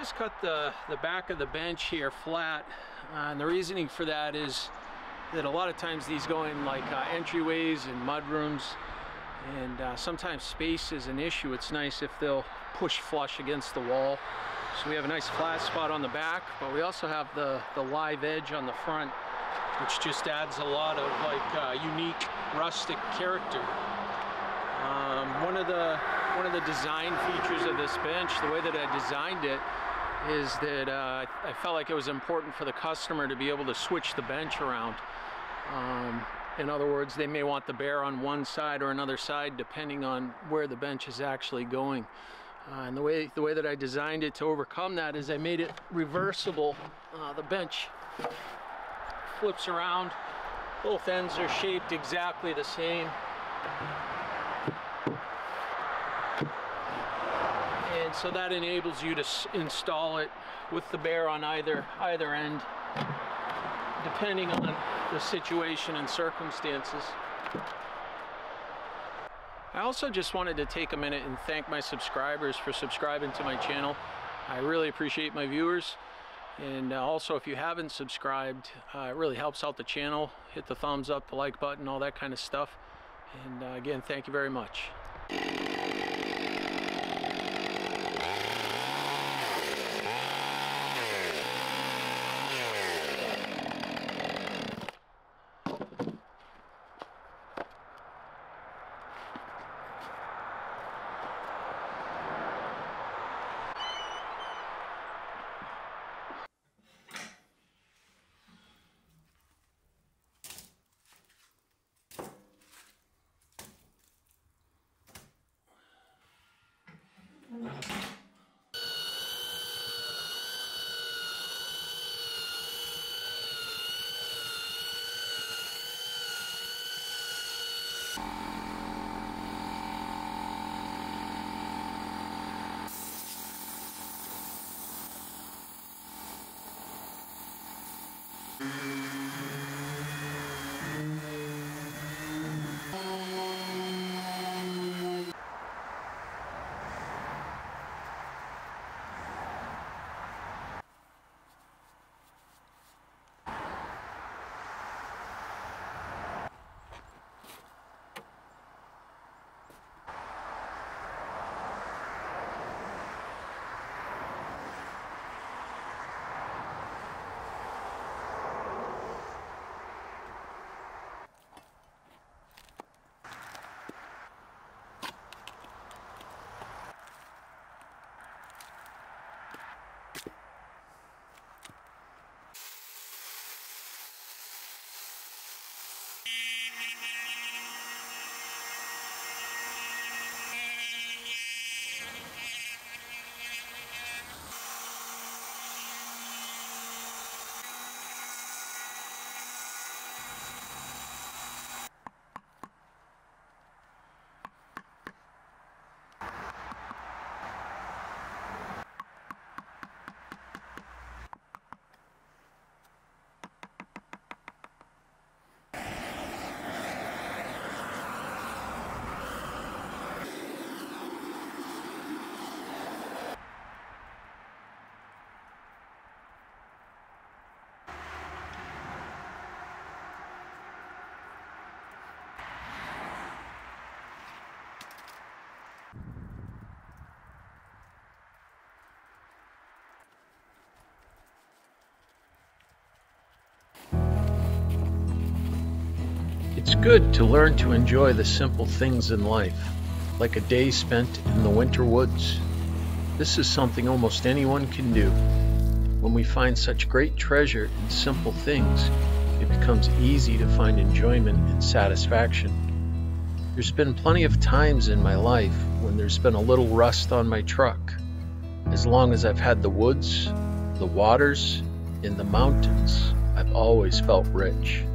just cut the back of the bench here flat, and the reasoning for that is that a lot of times these go in like entryways and mud rooms, and sometimes space is an issue. It's nice if they'll push flush against the wall. So we have a nice flat spot on the back, but we also have the live edge on the front, which just adds a lot of like unique rustic character. One of the design features of this bench, the way that I designed it, is that I felt like it was important for the customer to be able to switch the bench around. In other words, they may want the bear on one side or another side depending on where the bench is actually going. And the way that I designed it to overcome that is I made it reversible. The bench flips around. Both ends are shaped exactly the same. And so that enables you to install it with the bear on either end, depending on the situation and circumstances. I also just wanted to take a minute and thank my subscribers for subscribing to my channel. I really appreciate my viewers. And also, if you haven't subscribed, it really helps out the channel. Hit the thumbs up, the like button, all that kind of stuff. And again, thank you very much. It's good to learn to enjoy the simple things in life, like a day spent in the winter woods. This is something almost anyone can do. When we find such great treasure in simple things, it becomes easy to find enjoyment and satisfaction. There's been plenty of times in my life when there's been a little rust on my truck. As long as I've had the woods, the waters, and the mountains, I've always felt rich.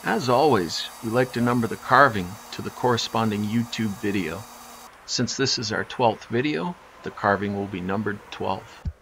As always, we like to number the carving to the corresponding YouTube video. Since this is our 12th video, the carving will be numbered 12.